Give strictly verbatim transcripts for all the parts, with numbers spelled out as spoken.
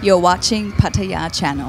You're watching Pattaya Channel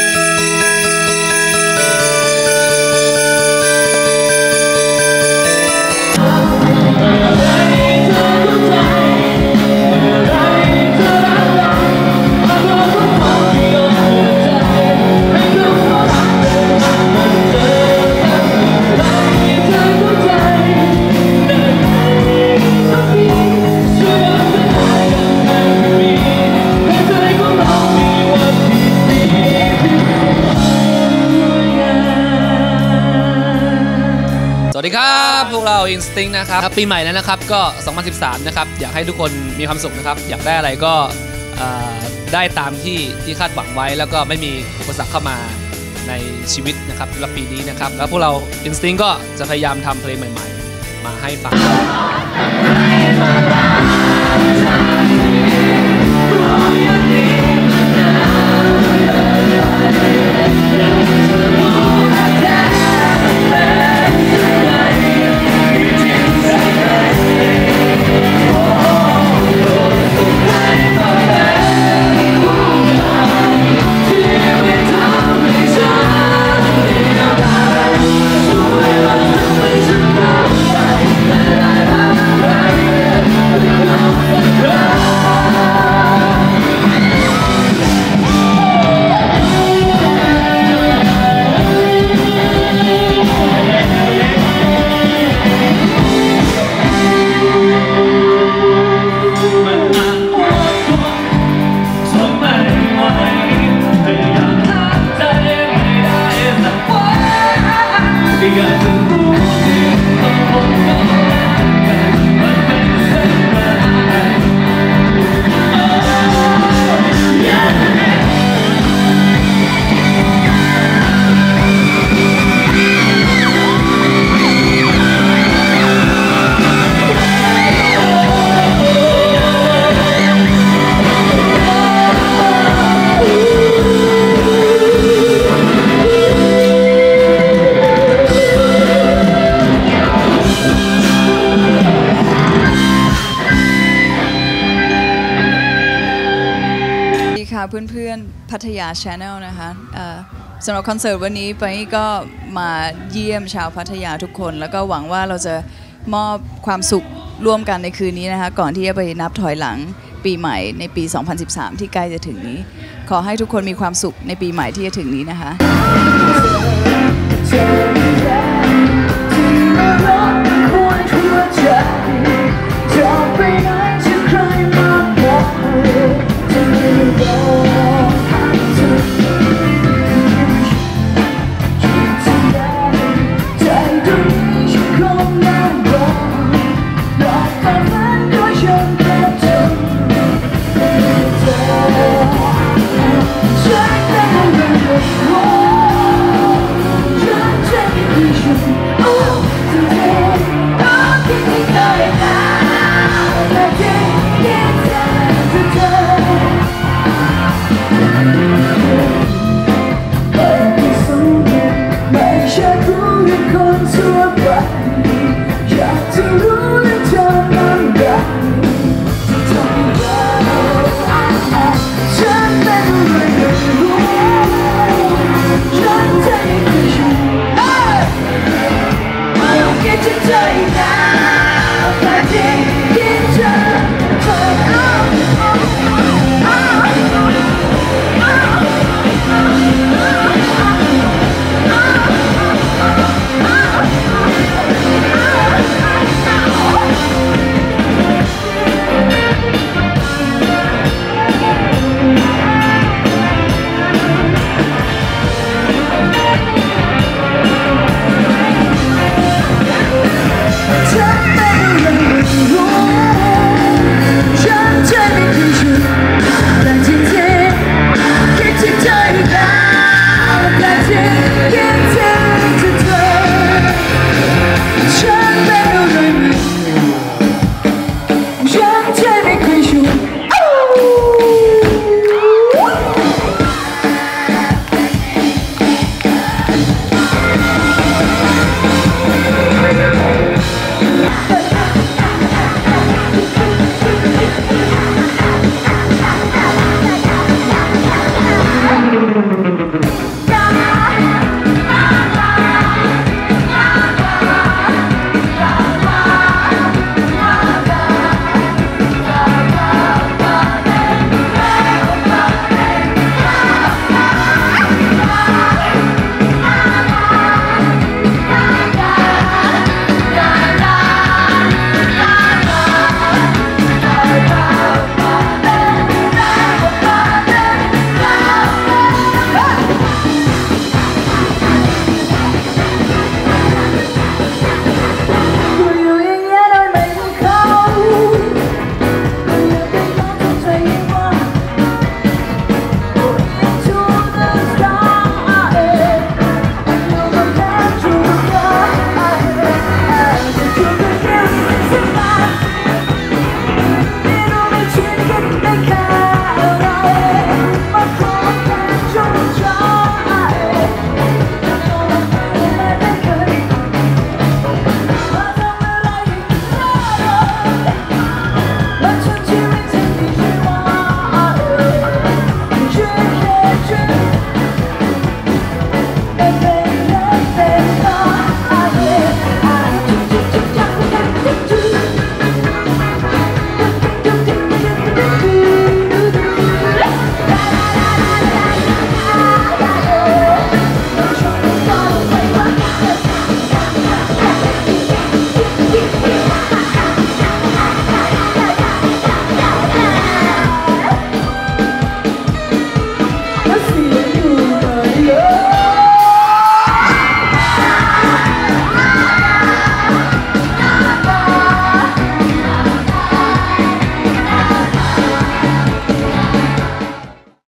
สวัสดีครับพวกเรา Instinct นะครับปีใหม่แล้วนะครับก็สองพันสิบสามนะครับอยากให้ทุกคนมีความสุขนะครับอยากได้อะไรก็ได้ตามที่ที่คาดหวังไว้แล้วก็ไม่มีอุปสรรคเข้ามาในชีวิตนะครับสำหรับปีนี้นะครับแล้วพวกเรา Instinct ก็จะพยายามทำเพลงใหม่ๆมาให้ฟังเพื่อนๆพัทยา Channel นะคะสำหรับคอนเสิร์ตวันนี้ไปก็มาเยี่ยมชาวพัทยาทุกคนแล้วก็หวังว่าเราจะมอบความสุขร่วมกันในคืนนี้นะคะก่อนที่จะไปนับถอยหลังปีใหม่ในปีสองพันสิบสามที่ใกล้จะถึงนี้ขอให้ทุกคนมีความสุขในปีใหม่ที่จะถึงนี้นะคะ